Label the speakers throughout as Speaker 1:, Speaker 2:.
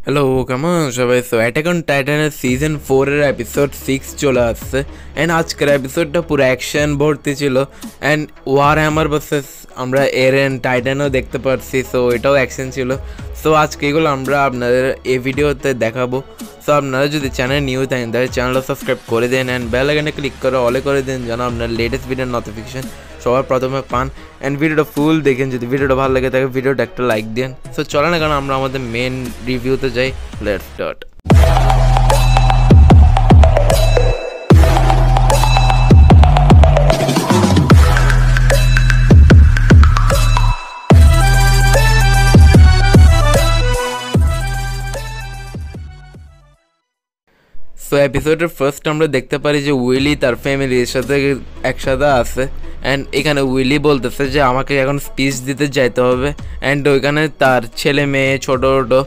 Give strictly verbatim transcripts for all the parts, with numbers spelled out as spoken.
Speaker 1: Hello, কেমন সবাই? So attack on টাইটানের সিজন ফোরের এপিসোড সিক্স চলে আসছে। অ্যান্ড আজকের এপিসোডটা পুরো অ্যাকশন ভর্তি ছিল। অ্যান্ড ওয়ার হ্যামার ভার্সেস আমরা এরেন টাইটানও দেখতে পারছি। সো এটাও অ্যাকশন ছিল। সো আজকে এগুলো আমরা আপনাদের এই ভিডিওতে দেখাবো। সো আপনারা যদি চ্যানেল নিউ থাকেন তাহলে চ্যানেলটা সাবস্ক্রাইব করে দেন অ্যান্ড বেল আইকনে ক্লিক করে অলে করে দেন যেন আপনার লেটেস্ট ভিডিওর নোটিফিকেশন সবার প্রথমে পান। অ্যান্ড ভিডিওটা ফুল দেখেন, যদি ভিডিওটা ভালো লাগে থাকে ভিডিওটা একটা লাইক দেন। সো চলে না, কারণ আমরা আমাদের মেন রিভিউতে যাই। Let's start. সো এপিসোডের ফার্স্ট আমরা দেখতে পারি যে উইলি তার ফ্যামিলির সাথে একসাথে আছে। অ্যান্ড এখানে উইলি বলতেছে যে আমাকে এখন স্পিচ দিতে যাইতে হবে। অ্যান্ড ওইখানে তার ছেলে মেয়ে ছোটো ছোটো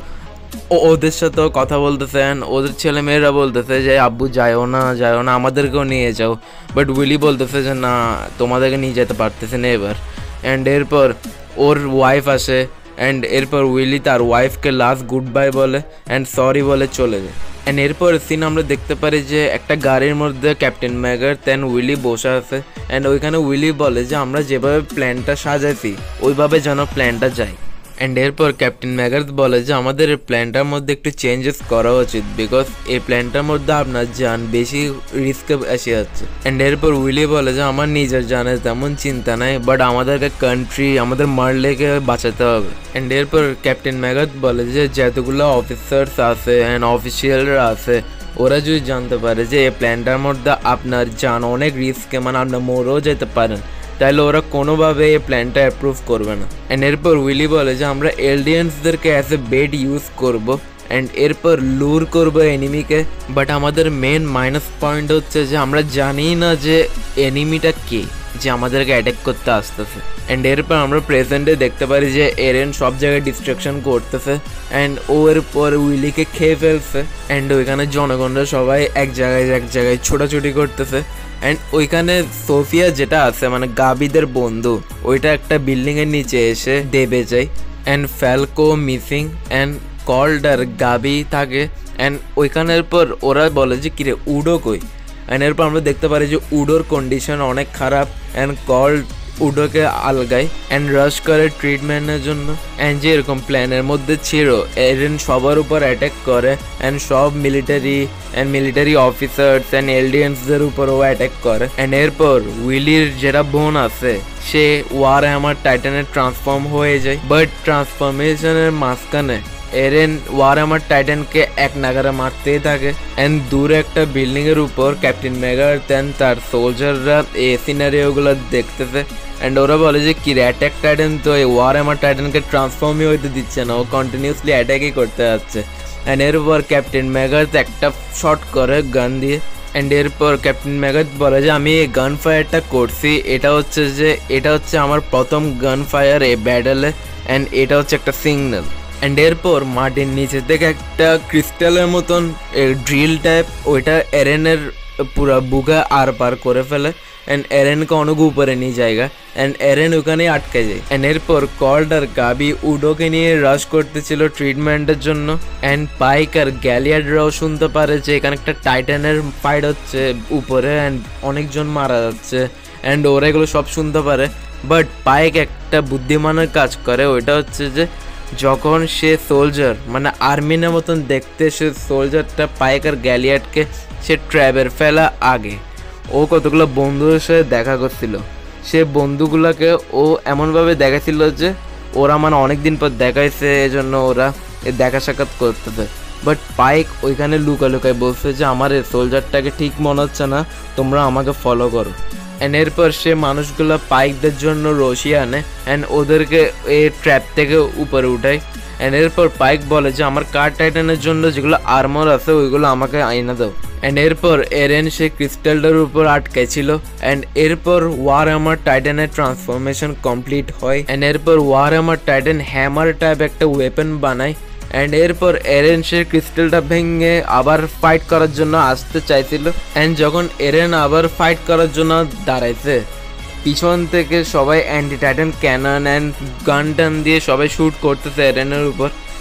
Speaker 1: ওদের সাথেও কথা বলতেছে। অ্যান্ড ওদের ছেলে মেয়েরা বলতেছে যে আব্বু যাও না যাও না, আমাদেরকেও নিয়ে যাও। বাট উইলি বলতেছে যে না, তোমাদেরকে নিয়ে যেতে পারতেছে না এবার। অ্যান্ড এরপর ওর ওয়াইফ আসে। অ্যান্ড এরপর উইলি তার ওয়াইফকে লাস্ট গুড বাই বলে অ্যান্ড সরি বলে চলে যায়। অ্যান্ড এরপর সিন আমরা দেখতে পারি যে একটা গাড়ির মধ্যে ক্যাপ্টেন ম্যাগার তেন উইলি বসে আছে। অ্যান্ড ওইখানে উইলি বলে যে আমরা যেভাবে প্ল্যানটা সাজাইছি ওইভাবে যেন প্ল্যানটা যায়। অ্যান্ড এরপর ক্যাপ্টেন ম্যাগার বলে যে আমাদের এই প্ল্যানটার মধ্যে একটু চেঞ্জেস করা উচিত, বিকজ এই প্ল্যানটার মধ্যে আপনার জান বেশি রিস্কে এসে যাচ্ছে। অ্যান্ড এরপর উইলি বলে যে আমার নিজের জানের তেমন চিন্তা নাই, বাট আমাদেরকে কান্ট্রি আমাদের মারলেকে বাঁচাতে হবে। অ্যান্ড এরপর ক্যাপ্টেন ম্যাগার বলে যে যতগুলো অফিসার্স আছে অ্যান্ড অফিসিয়ালরা আছে ওরা যদি জানতে পারে যে এই প্ল্যানটার মধ্যে আপনার জান অনেক রিস্কে, মানে আপনার মরেও যেতে পারেন, তাহলে ওরা কোনোভাবে এই প্ল্যানটা অ্যাপ্রুভ করবে না। অ্যান্ড এরপর উইলি বলে যে আমরা এলডিয়েন্সদেরকে অ্যাজ এ বেড ইউজ করব অ্যান্ড এরপর লুর করবো এনিমিকে। বাট আমাদের মেন মাইনাস পয়েন্ট হচ্ছে যে আমরা জানি না যে এনিমিটা কে, যে আমাদেরকে অ্যাটাক করতে আসতেছে। অ্যান্ড এরপর আমরা প্রেজেন্টে দেখতে পারি যে এরেন সব জায়গায় ডিস্ট্রাকশন করতেছে অ্যান্ড ও এরপর উইলিকে খেয়ে ফেলছে। অ্যান্ড ওইখানে জনগণরা সবাই এক জায়গায় এক জায়গায় ছোটাছুটি করতেছে। অ্যান্ড ওইখানে সোফিয়া যেটা আছে মানে গাবিদের বন্ধু, ওইটা একটা বিল্ডিংয়ের নিচে এসে দেবে যায়। And Falco missing and Colt আর গাবি থাকে। অ্যান্ড ওইখানের পর ওরা বলে যে কিরে উডো কই। অ্যান্ড এরপর আমরা দেখতে পারি যে উডোর কন্ডিশন অনেক খারাপ। অ্যান্ড কল্ড উডোকে আলগায় অ্যান্ড রাশ করে ট্রিটমেন্টের জন্য। অ্যান্ড যে এরকম প্ল্যানের মধ্যে ছিল এরেন সবার উপর অ্যাটাক করে অ্যান্ড সব military and military officers and এলডিয়েন্সদের উপরও অ্যাটাক করে। অ্যান্ড এরপর উইলির যেটা বোন আছে সে ওয়ার হ্যামার টাইটানে ট্রান্সফর্ম হয়ে যায়। বাট ট্রান্সফরমেশনের মাঝখানে এরেন ওয়ার হ্যামার টাইটানকে এক নাগারে মারতেই থাকে। অ্যান্ড দূরে একটা বিল্ডিং এর উপর ক্যাপ্টেন ম্যাগার তেন তার সোলজাররা এই সিনারিওগুলো দেখতেছে। অ্যান্ড ওরা বলে যে কি অ্যাটাক টাইটান তো এই ওয়ার হ্যামার টাইটানকে ট্রান্সফর্মই হইতে দিচ্ছে না, ও কন্টিনিউসলি অ্যাটাকই করতে যাচ্ছে। অ্যান্ড এরপর ক্যাপ্টেন ম্যাগার একটা শট করে গান দিয়ে। অ্যান্ড এরপর ক্যাপ্টেন ম্যাগার বলে যে আমি এই গান ফায়ারটা করছি, এটা হচ্ছে যে এটা হচ্ছে আমার প্রথম গান ফায়ার এই ব্যাটেলে অ্যান্ড এটা হচ্ছে একটা সিগন্যাল। অ্যান্ড এরপর মাটির নিচে থেকে একটা ক্রিস্টালের মতন ড্রিল টাইপ ওইটা এরেনের পুরা বুকে আর পার করে ফেলে। অ্যান্ড এরেনকে অনেক উপরে নিয়ে জায়গা অ্যান্ড এরেন ওখানেই আটকে যায়। অ্যান্ড এরপর কল্ড আর গাবি উডোকে নিয়ে রাশ করতেছিল ট্রিটমেন্টের জন্য। অ্যান্ড পাইক আর গ্যালিয়াডরাও শুনতে পারে যে এখানে একটা টাইটানের ফাইট হচ্ছে উপরে অ্যান্ড অনেকজন মারা যাচ্ছে। অ্যান্ড ওরা এগুলো সব শুনতে পারে। বাট পাইক একটা বুদ্ধিমানের কাজ করে, ওইটা হচ্ছে যে যখন সে সোলজার মানে আর্মিনের মতন দেখতে সে সোলজারটা পাইক আর গ্যালিয়াডকে সে ট্র্যাবের ফেলা আগে ও কতগুলো বন্ধুদের সাথে দেখা করছিল। সে বন্ধুগুলোকে ও এমনভাবে দেখাছিল যে ওরা মানে অনেকদিন পর দেখাইছে, এজন্য ওরা দেখা সাক্ষাৎ করতেছে। বাট পাইক ওইখানে লুকা লুকায় বলছে যে আমার এই সোলজারটাকে ঠিক মনে হচ্ছে না, তোমরা আমাকে ফলো করো। অ্যান্ড এরপর সে মানুষগুলো পাইকদের জন্য রশি আনে অ্যান্ড ওদেরকে এই ট্র্যাপ থেকে উপরে উঠায়। অ্যান্ড এরপর পাইক বলে যে আমার কার টাইটানের জন্য যেগুলো আর্মার আছে ওইগুলো আমাকে আইনা দাও। অ্যান্ড এরপর এরেন সে ক্রিস্টালটার উপর আটকে ছিল। অ্যান্ড এরপর ওয়ার হ্যামার টাইটানের ট্রান্সফরমেশন কমপ্লিট হয়। অ্যান্ড এরপর war hammer titan hammer type একটা ওয়েপন বানায়। অ্যান্ড এরপর এরেন সে ক্রিস্টালটা ভেঙে আবার ফাইট করার জন্য আসতে চাইছিল। অ্যান্ড যখন এরেন আবার ফাইট করার জন্য দাঁড়াইছে, পিছন থেকে সবাই অ্যান্টি টাইটান ক্যানন অ্যান্ড গান টান দিয়ে সবাই শ্যুট করতেছে এরেনের উপর।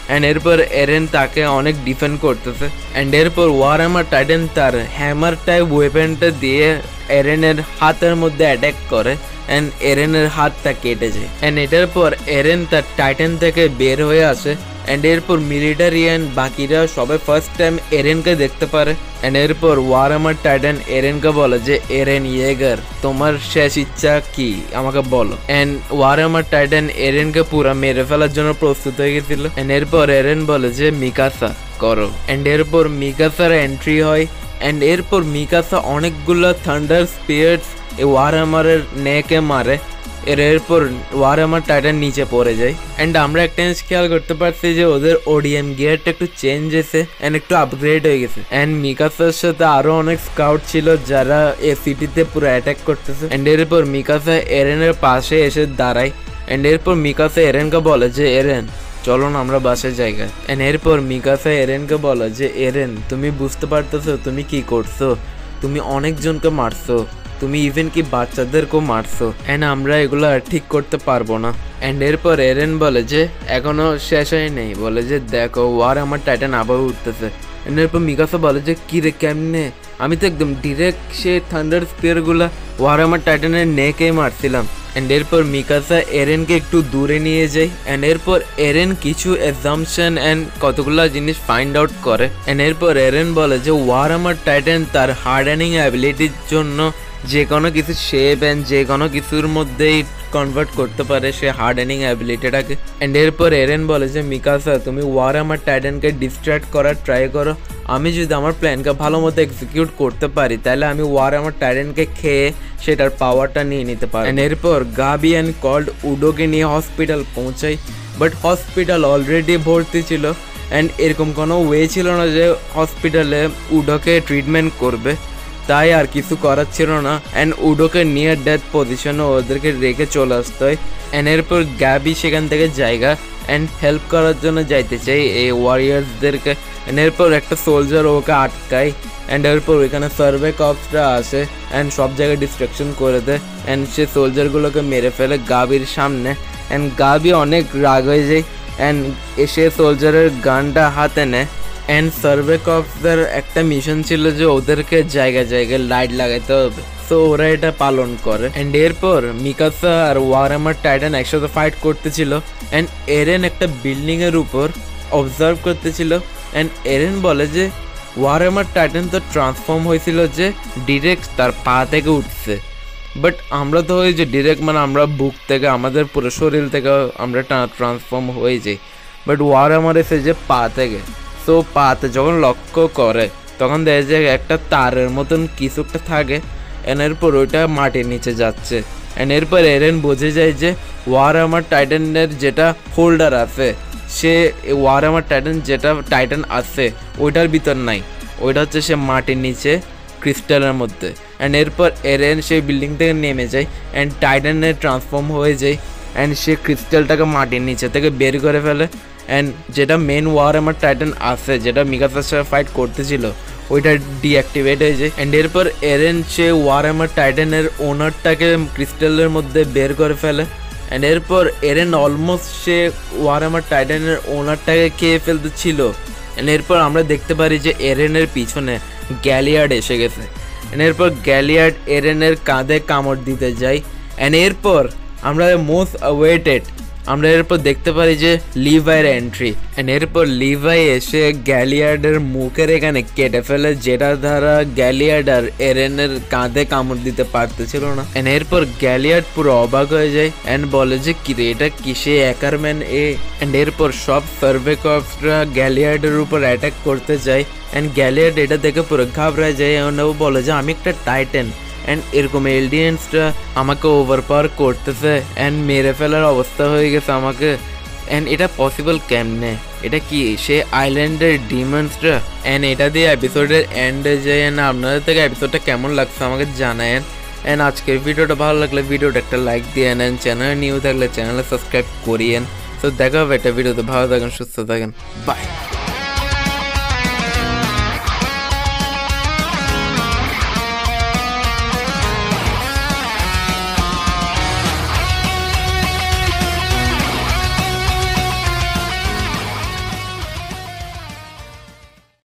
Speaker 1: অ্যান্ড এরপর এরেন তাকে অনেক ডিফেন্ড করতেছে অ্যান্ড এরপর ওয়ারহ্যামার টাইটান তার হ্যামার টাইপ ওয়েপেনটা দিয়ে এরেনের হাতের মধ্যে অ্যাটাক করে অ্যান্ড এরেনের হাতটা কেটে যায় অ্যান্ড এটার পর এরেন তার টাইটান থেকে বের হয়ে আসে অ্যান্ড এরপর মিলিটারি অ্যান্ড বাকিরা সবাই ফার্স্ট টাইম এরেনকে দেখতে পারে অ্যান্ড এরপর ওয়ারহ্যামার টাইটান এরেনকে বলে যে এরেন ইয়েগার তোমার শেষ ইচ্ছা কি আমাকে বলো অ্যান্ড ওয়ারহ্যামার টাইটান এরেনকে পুরো মেরে ফেলার জন্য প্রস্তুত হয়ে গেছিল অ্যান্ড এরপর এরেন বলে যে মিকাসা করো অ্যান্ড এরপর মিকাসার এন্ট্রি হয় অ্যান্ড এরপর মিকাসা অনেকগুলো থান্ডার স্পিয়ার্স এই ওয়ারহ্যামারের নেকে মারে এর এরপর ওয়ারহ্যামার টাইটান নিচে পড়ে যায় অ্যান্ড আমরা একটা জিনিস খেয়াল করতে পারছি যে ওদের ওডিএম গিয়ারটা একটু চেঞ্জ হয়েছে অ্যান্ড একটু আপগ্রেড হয়ে গেছে অ্যান্ড মিকাসার সাথে আরো অনেক স্কাউট ছিল যারা এই সিটিতে পুরো অ্যাটাক করতেছে অ্যান্ড এরপর মিকাসা এরেনের পাশে এসে দাঁড়ায় অ্যান্ড এরপর মিকাসা এরেনকে বলে যে এরেন চলো না আমরা বাসের জায়গায় অ্যান্ড এরপর মিকাসা এরেনকে বলে যে এরেন তুমি বুঝতে পারতেছো তুমি কি করছো, তুমি অনেকজনকে মারছো, তুমি ইভেন কি বাচ্চাদেরকেও মারছো অ্যান্ড আমরা এগুলো ঠিক করতে পারবো না অ্যান্ড এরপর এরেন বলে যে এখনো শেষ হয় নেই, বলে যে দেখো ওয়ারহ্যামার টাইটান আবার উঠতেছে অ্যান্ড এরপর মিকাসা বলে যে কী রে কেমনে, আমি তো একদম ডিরেক্ট সে থান্ডার স্পিয়ারগুলা ওয়ারহ্যামার টাইটানের নেকেই মারছিলাম অ্যান্ড এরপর মিকাসা এরেনকে একটু দূরে নিয়ে যায় অ্যান্ড এরপর এরেন কিছু অ্যাজাম্পশন অ্যান্ড কতগুলো জিনিস ফাইন্ড আউট করে অ্যান্ড এরপর এরেন বলে যে ওয়ারহ্যামার টাইটান তার হার্ডেনিং অ্যাবিলিটির জন্য যে কোনো কিছু শেপ অ্যান্ড যে কোনো কিছুর মধ্যেই কনভার্ট করতে পারে সে হার্ডেনিং অ্যাবিলিটিটাকে অ্যান্ড এরপর এরেন বলে যে মিকাসা তুমি ওয়ারহ্যামার টাইটানকে ডিস্ট্র্যাক্ট করার ট্রাই করো, আমি যদি আমার প্ল্যানকে ভালো মতো এক্সিকিউট করতে পারি তাহলে আমি ওয়ারহ্যামার টাইটানকে খেয়ে সেটার পাওয়ারটা নিয়ে নিতে পারি অ্যান্ড এরপর গাবি অ্যান্ড কল্ড উডোকে নিয়ে হসপিটাল পৌঁছাই বাট হসপিটাল অলরেডি ভর্তি ছিল অ্যান্ড এরকম কোনো ওয়ে ছিল না যে হসপিটালে উডোকে ট্রিটমেন্ট করবে, তাই আর কিছু করার ছিল না অ্যান্ড উডোকে নিয়ার ডেথ পজিশনে ওদেরকে রেখে চলে আসতে হয় অ্যান্ড এরপর গ্যাবি সেখান থেকে জায়গা অ্যান্ড হেল্প করার জন্য যাইতে চাই এই ওয়ারিয়ার্সদেরকে অ্যান্ড এরপর একটা সোলজার ওকে আটকায় অ্যান্ড এরপর ওইখানে সার্ভে কপসরা আসে অ্যান্ড সব জায়গায় ডিস্ট্রাকশন করে দেয় অ্যান্ড সে সোলজারগুলোকে মেরে ফেলে গাবির সামনে অ্যান্ড গাবি অনেক রাগ হয়ে যায় অ্যান্ড এসে সোলজারের গানটা হাতে নেয় অ্যান্ড সার্ভে কপসদের একটা মিশন ছিল যে ওদেরকে জায়গায় জায়গায় লাইট লাগাইতে হবে, তো ওরা এটা পালন করে অ্যান্ড এরপর মিকাসা আর ওয়ারহ্যামার টাইটান একসাথে ফাইট করতেছিল অ্যান্ড এরেন একটা বিল্ডিংয়ের উপর অবজার্ভ করতেছিল অ্যান্ড এরেন বলে যে ওয়ারহ্যামার টাইটান তো ট্রান্সফর্ম হয়েছিল যে ডিরেক্ট তার পা থেকে উঠছে, বাট আমরা তো হই যে ডিরেক্ট মানে আমরা বুক থেকে আমাদের পুরো শরীর থেকে আমরা ট্রান্সফর্ম হয়ে যাই, বাট ওয়ারহ্যামার এসে যে পা থেকে, তো পাতে যখন লক্ষ্য করে তখন দেখা যায় একটা তারের মতন কিছু একটা থাকে অ্যান্ড এরপর ওইটা মাটির নিচে যাচ্ছে অ্যান্ড এরপর এরেন বুঝে যায় যে ওয়ারহ্যামার টাইটানের যেটা হোল্ডার আছে সে ওয়ারহ্যামার টাইটান যেটা টাইটান আছে ওইটার ভিতর নাই, ওইটা হচ্ছে সে মাটির নিচে ক্রিস্টালের মধ্যে অ্যান্ড এরপর এরেন সেই বিল্ডিং থেকে নেমে যায় অ্যান্ড টাইটানে ট্রান্সফর্ম হয়ে যায় অ্যান্ড সে ক্রিস্টালটাকে মাটির নিচে থেকে বের করে ফেলে অ্যান্ড যেটা মেন ওয়ারহ্যামার টাইটান আছে যেটা মিকাসার সাথে ফাইট করতেছিল ওইটা ডিঅ্যাক্টিভেট হয়ে যায় অ্যান্ড এরপর এরেন সে ওয়ারহ্যামার টাইটানের ওনারটাকে ক্রিস্টালের মধ্যে বের করে ফেলে অ্যান্ড এরপর এরেন অলমোস্ট সে ওয়ারহ্যামার টাইটানের ওনারটাকে খেয়ে ফেলতে ছিল অ্যান্ড এরপর আমরা দেখতে পারি যে এরেনের পিছনে গ্যালিয়ার্ড এসে গেছে অ্যান্ড এরপর গ্যালিয়ার্ড এরেনের কাঁধে কামড় দিতে যায় অ্যান্ড এরপর আমরা মোস্ট অ্যাওয়েটেড আমরা এরপর দেখতে পারি যে লিভাইয়ের এন্ট্রি অ্যান্ড এরপর লিভাই এসে গ্যালিয়ার্ডের মুখের এখানে কেটে ফেলে যেটা দ্বারা গ্যালিয়ার্ড আর এরেনের কাঁধে কামড় দিতে পারতেছিল না অ্যান্ড এরপর গ্যালিয়ার্ড পুরো অবাক হয়ে যায় অ্যান্ড বলে যে কি রে এটা কিসে একারম্যান এ অ্যান্ড এরপর সব সার্ভে কর্পসরা গ্যালিয়ার্ডের উপর অ্যাটাক করতে যায় অ্যান্ড গ্যালিয়ার্ড এটা দেখে পুরো ঘাবড়ায় যায় অ্যান্ড ও বলে যে আমি একটা টাইটান অ্যান্ড এরকম এলডিয়েন্সরা আমাকে ওভারপাওয়ার করতেছে অ্যান্ড মেরে ফেলার অবস্থা হয়ে গেছে আমাকে অ্যান্ড এটা পসিবল কেমনে, এটা কি সে আইল্যান্ডের ডিমন্সরা অ্যান্ড এটা দিয়ে এপিসোডের এন্ডে যায় অ্যান্ড আপনাদের থেকে এপিসোডটা কেমন লাগছে আমাকে জানায়েন অ্যান্ড আজকের ভিডিওটা ভালো লাগলে ভিডিওটা একটা লাইক দিয়ে নেন, চ্যানেলে নিউ থাকলে চ্যানেলে সাবস্ক্রাইব করিয়েন। তো দেখা হবে একটা ভিডিওতে, ভালো থাকেন সুস্থ থাকেন, বাই।